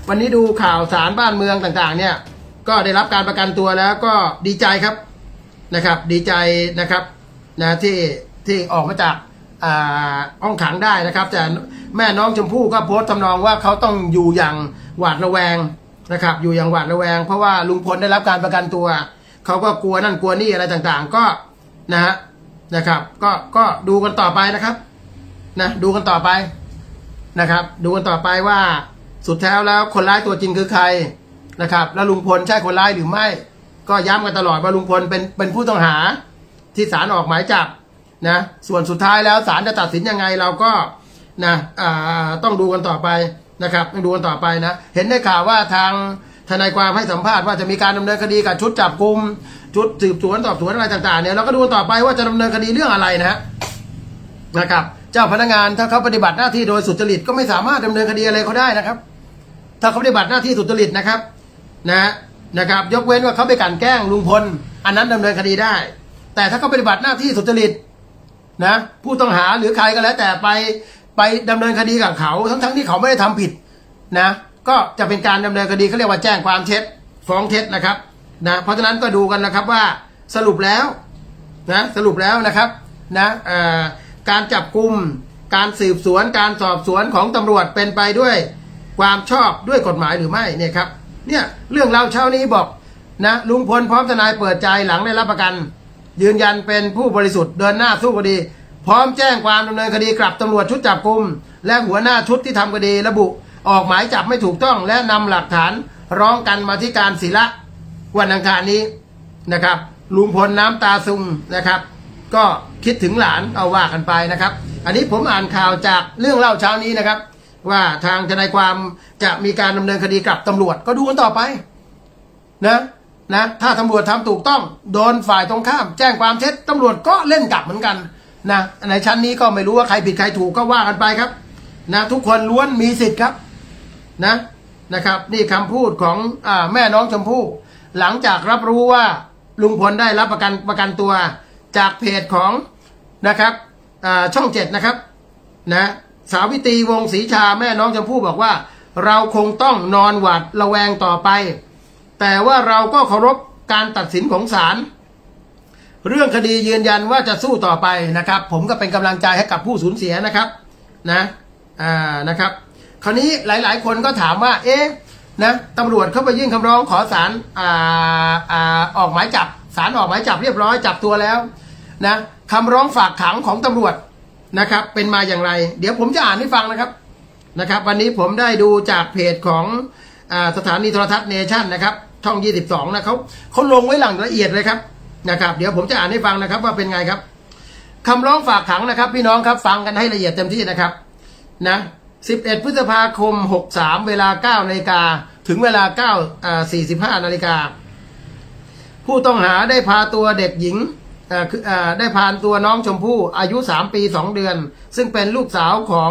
วันนี้ดูข่าวสารบ้านเมืองต่างๆเนี่ยก็ได้รับการประกันตัวแล้วก็ดีใจครับนะครับดีใจนะครับนะที่ออกมาจากห้องขังได้นะครับแต่แม่น้องชมพู่ก็โพสต์ทำนองว่าเขาต้องอยู่อย่างหวาดระแวงนะครับอยู่อย่างหวาดระแวงเพราะว่าลุงพลได้รับการประกันตัวเขาก็กลัวนั่นกลัวนี่อะไรต่างๆก็นะครับก็ดูกันต่อไปนะครับนะดูกันต่อไปนะครับดูกันต่อไปว่าสุดแท้แล้วคนร้ายตัวจริงคือใครนะครับแล้วลุงพลใช่คนร้ายหรือไม่ก็ย้ำกันตลอดว่าลุงพลเป็นผู้ต้องหาที่ศาลออกหมายจับนะส่วนสุดท้ายแล้วศาลจะตัดสินยังไงเราก็นะต้องดูกันต่อไปนะครับต้องดูกันต่อไปนะเห็นได้ข่าวว่าทางทนายความให้สัมภาษณ์ว่าจะมีการดำเนินคดีกับชุดจับกุมชุดสืบสวนสอบสวนอะไรต่างๆเนี่ยเราก็ดูต่อไปว่าจะดำเนินคดีเรื่องอะไรนะครับเจ้าพนักงานถ้าเขาปฏิบัติหน้าที่โดยสุจริตก็ไม่สามารถดำเนินคดีอะไรเขาได้นะครับถ้าเขาปฏิบัติหน้าที่สุจริตนะครับยกเว้นว่าเขาไปกลั่นแกล้งลุงพลอันนั้นดำเนินคดีได้แต่ถ้าเขาปฏิบัติหน้าที่สุจริตนะผู้ต้องหาหรือใครก็แล้วแต่ไปดำเนินคดีกับเขาทั้งที่เขาไม่ได้ทำผิดนะก็จะเป็นการดำเนินคดีเขาเรียกว่าแจ้งความเท็จฟ้องเท็จนะครับนะเพราะฉะนั้นก็ดูกันนะครับว่าสรุปแล้วนะครับนะการจับกุมการสืบสวนการสอบสวนของตำรวจเป็นไปด้วยความชอบด้วยกฎหมายหรือไม่เนี่ยครับเนี่ยเรื่องเราเช้านี้บอกนะลุงพลพร้อมทนายเปิดใจหลังได้รับประกันยืนยันเป็นผู้บริสุทธิ์เดินหน้าสู้คดีพร้อมแจ้งความดำเนินคดีกับตำรวจชุดจับกุมและหัวหน้าชุดที่ทำคดีระบุออกหมายจับไม่ถูกต้องและนำหลักฐานร้องกันมาที่การศิระวันอังคารนี้นะครับลุงพลน้ำตาซึมนะครับก็คิดถึงหลานเอาว่ากันไปนะครับอันนี้ผมอ่านข่าวจากเรื่องเล่าเช้านี้นะครับว่าทางทนายความจะมีการดำเนินคดีกับตำรวจก็ดูกันต่อไปนะถ้าตำรวจทำถูกต้องโดนฝ่ายตรงข้ามแจ้งความเท็จตำรวจก็เล่นกลับเหมือนกันนะในชั้นนี้ก็ไม่รู้ว่าใครผิดใครถูกก็ว่ากันไปครับนะทุกคนล้วนมีสิทธิ์ครับนะครับนี่คำพูดของแม่น้องชมพู่หลังจากรับรู้ว่าลุงพลได้รับประกันตัวจากเพจของนะครับช่อง7นะครับนะสาวิตรีวงศ์ศรีชาแม่น้องชมพู่บอกว่าเราคงต้องนอนหวาดระแวงต่อไปแต่ว่าเราก็เคารพการตัดสินของศาลเรื่องคดียืนยันว่าจะสู้ต่อไปนะครับผมก็เป็นกำลังใจให้กับผู้สูญเสียนะครับนะครับคราวนี้หลายๆคนก็ถามว่านะตำรวจเข้าไปยื่นคำร้องขอศาลออกหมายจับศาลออกหมายจับเรียบร้อยจับตัวแล้วนะคำร้องฝากขังของตำรวจนะครับเป็นมาอย่างไรเดี๋ยวผมจะอ่านให้ฟังนะครับวันนี้ผมได้ดูจากเพจของสถานีโทรทัศน์เนชั่นนะครับช่อง22นะเขาลงไว้หลังละเอียดเลยครับนะครับเดี๋ยวผมจะอ่านให้ฟังนะครับว่าเป็นไงครับคำร้องฝากขังนะครับพี่น้องครับฟังกันให้ละเอียดเต็มที่นะครับนะ11 พฤษภาคม 63 เวลา 9 นาฬิกาถึงเวลา 9:45 นาฬิกาผู้ต้องหาได้พาตัวเด็กหญิงได้พาตัวน้องชมพู่อายุ3 ปี 2 เดือนซึ่งเป็นลูกสาวของ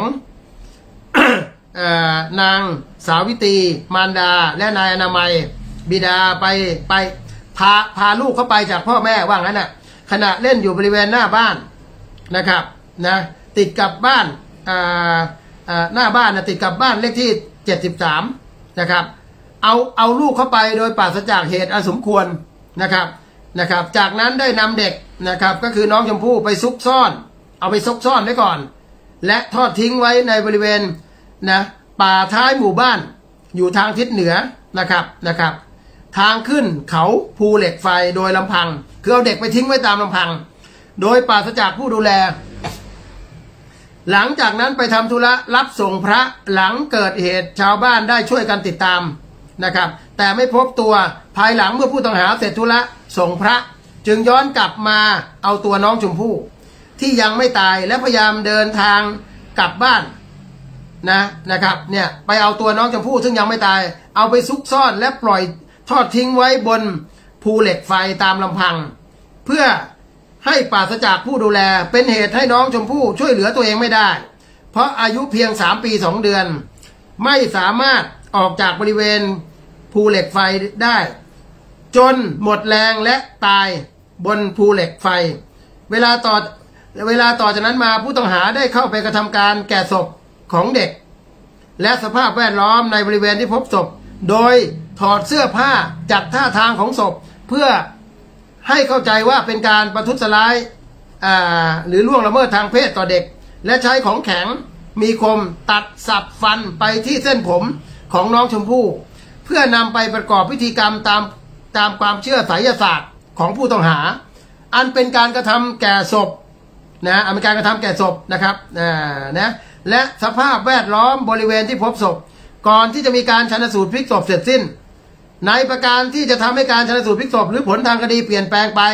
นางสาวิตรีมารดาและนายอนามัยบิดาไปพาลูกเข้าไปจากพ่อแม่ว่างั้นน่ะขณะเล่นอยู่บริเวณหน้าบ้านนะครับนะติดกับบ้านหน้าบ้านติดกับบ้านเลขที่73นะครับเอาลูกเข้าไปโดยปราศจากเหตุอันสมควรนะครับจากนั้นได้นำเด็กนะครับก็คือน้องชมพู่ไปซุกซ่อนเอาไปซุกซ่อนไว้ก่อนและทอดทิ้งไว้ในบริเวณป่าท้ายหมู่บ้านอยู่ทางทิศเหนือนะครับทางขึ้นเขาภูเหล็กไฟโดยลำพังคือเอาเด็กไปทิ้งไว้ตามลำพังโดยปราศจากผู้ดูแลหลังจากนั้นไปทำธุระรับส่งพระหลังเกิดเหตุชาวบ้านได้ช่วยกันติดตามนะครับแต่ไม่พบตัวภายหลังเมื่อผู้ต้องหาเสร็จธุระส่งพระจึงย้อนกลับมาเอาตัวน้องชมพู่ที่ยังไม่ตายและพยายามเดินทางกลับบ้านนะครับเนี่ยไปเอาตัวน้องชมพู่ซึ่งยังไม่ตายเอาไปซุกซ่อนและปล่อยทอดทิ้งไว้บนภูเหล็กไฟตามลำพังเพื่อให้ปราศจากผู้ดูแลเป็นเหตุให้น้องชมพู่ช่วยเหลือตัวเองไม่ได้เพราะอายุเพียง3 ปี 2 เดือนไม่สามารถออกจากบริเวณภูเหล็กไฟได้จนหมดแรงและตายบนภูเหล็กไฟเวลาต่อจากนั้นมาผู้ต้องหาได้เข้าไปกระทำการแก่ศพของเด็กและสภาพแวดล้อมในบริเวณที่พบศพโดยถอดเสื้อผ้าจัดท่าทางของศพเพื่อให้เข้าใจว่าเป็นการประทุษร้ายหรือล่วงละเมิดทางเพศต่อเด็กและใช้ของแข็งมีคมตัดสับฟันไปที่เส้นผมของน้องชมพู่เพื่อนำไปประกอบพิธีกรรมตามความเชื่อไสยศาสตร์ของผู้ต้องหาอันเป็นการกระทำแก่ศพนะอันเป็นการกระทำแก่ศพนะครับนะและสภาพแวดล้อมบริเวณที่พบศพก่อนที่จะมีการชันสูตรพลิกศพเสร็จสิ้นในประการที่จะทำให้การชันสูตรพลิกศพหรือผลทางคดีเปลี่ยนแปลงไป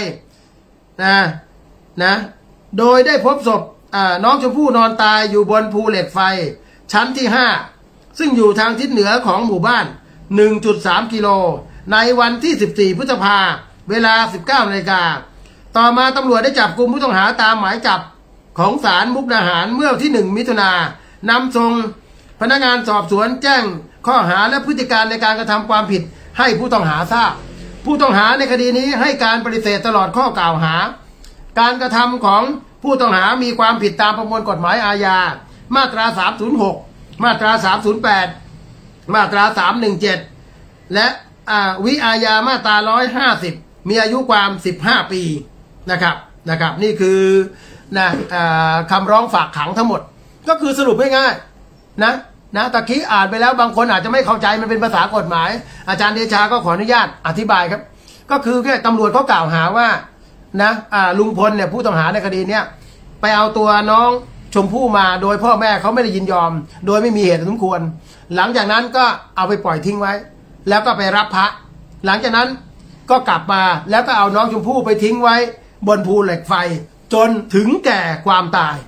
นะโดยได้พบศพน้องชมพู่นอนตายอยู่บนภูเหล็กไฟชั้นที่5ซึ่งอยู่ทางทิศเหนือของหมู่บ้าน 1.3 กิโลในวันที่14พฤษภาคมเวลา 19 นาฬิกาต่อมาตำรวจได้จับกุมผู้ต้องหาตามหมายจับของศาลมุกดาหารเมื่อวันที่1มิถุนายนนำส่งพนักงานสอบสวนแจ้งข้อหาและพฤติการในการกระทำความผิดให้ผู้ต้องหาทราบผู้ต้องหาในคดีนี้ให้การปฏิเสธตลอดข้อกล่าวหาการกระทำของผู้ต้องหามีความผิดตามประมวลกฎหมายอาญามาตรา306มาตรา308มาตรา317และวิอาญามาตรา150มีอายุความ15ปีนะครับนี่คือคำร้องฝากขังทั้งหมดก็คือสรุปง่ายๆนะตะกี้อ่านไปแล้วบางคนอาจจะไม่เข้าใจมันเป็นภาษากฎหมายอาจารย์เดชาก็ขออนุญาตอธิบายครับก็คือแค่ตำรวจเขากล่าวหาว่าลุงพลเนี่ยผู้ต้องหาในคดีเนี้ยไปเอาตัวน้องชมพู่มาโดยพ่อแม่เขาไม่ได้ยินยอมโดยไม่มีเหตุสมควรหลังจากนั้นก็เอาไปปล่อยทิ้งไว้แล้วก็ไปรับพระหลังจากนั้นก็กลับมาแล้วก็เอาน้องชมพู่ไปทิ้งไว้บนภูเหล็กไฟจนถึงแก่ความตาย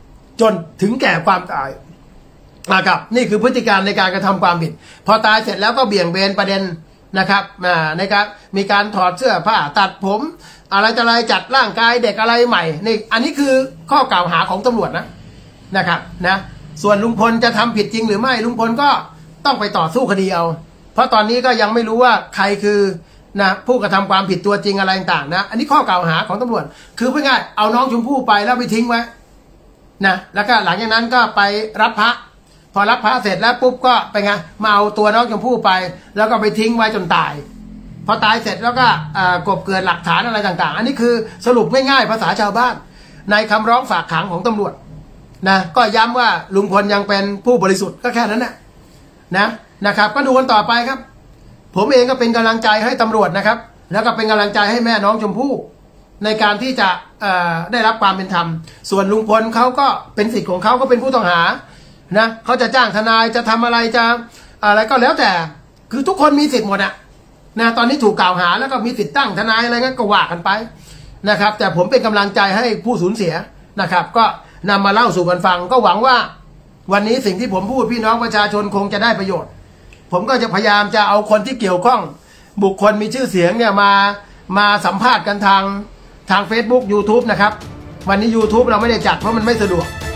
นะครับนี่คือพฤติการในการกระทำความผิดพอตายเสร็จแล้วก็เบี่ยงเบนประเด็นนะครับในการมีการถอดเสื้อผ้าตัดผมอะไรจัดร่างกายเด็กอะไรใหม่นี่อันนี้คือข้อกล่าวหาของตำรวจนะครับส่วนลุงพลจะทำผิดจริงหรือไม่ลุงพลก็ต้องไปต่อสู้คดีเอาเพราะตอนนี้ก็ยังไม่รู้ว่าใครคือผู้กระทำความผิดตัวจริงอะไรต่างๆอันนี้ข้อกล่าวหาของตำรวจคือพูดง่ายเอาน้องชมพู่ไปแล้วไปทิ้งไว้แล้วก็หลังจากนั้นก็ไปรับพระพอรับพระเสร็จแล้วปุ๊บก็ไปไงมาเอาตัวน้องชมพู่ไปแล้วก็ไปทิ้งไว้จนตายพอตายเสร็จแล้วก็กบเกิดหลักฐานอะไรต่างๆอันนี้คือสรุปง่ายๆภาษาชาวบ้านในคำร้องฝากขังของตำรวจก็ย้ำว่าลุงพลยังเป็นผู้บริสุทธิ์ก็แค่นั้นนะครับก็ดูกันต่อไปครับผมเองก็เป็นกำลังใจให้ตำรวจนะครับแล้วก็เป็นกำลังใจให้แม่น้องชมพู่ในการที่จะได้รับความเป็นธรรมส่วนลุงพลเขาก็เป็นสิทธิ์ของเขาก็เป็นผู้ต้องหาเขาจะจ้างทนายจะทำอะไรจะอะไรก็แล้วแต่คือทุกคนมีสิทธิ์หมดตอนนี้ถูกกล่าวหาแล้วก็มีสิทธิ์ตั้งทนายอะไรงั้นก็ว่ากันไปนะครับแต่ผมเป็นกำลังใจให้ผู้สูญเสียนะครับก็นำมาเล่าสู่กันฟังก็หวังว่าวันนี้สิ่งที่ผมพูดพี่น้องประชาชนคงจะได้ประโยชน์ผมก็จะพยายามจะเอาคนที่เกี่ยวข้องบุคคลมีชื่อเสียงเนี่ยมาสัมภาษณ์กันทาง Facebook YouTube นะครับวันนี้ YouTube เราไม่ได้จัดเพราะมันไม่สะดวก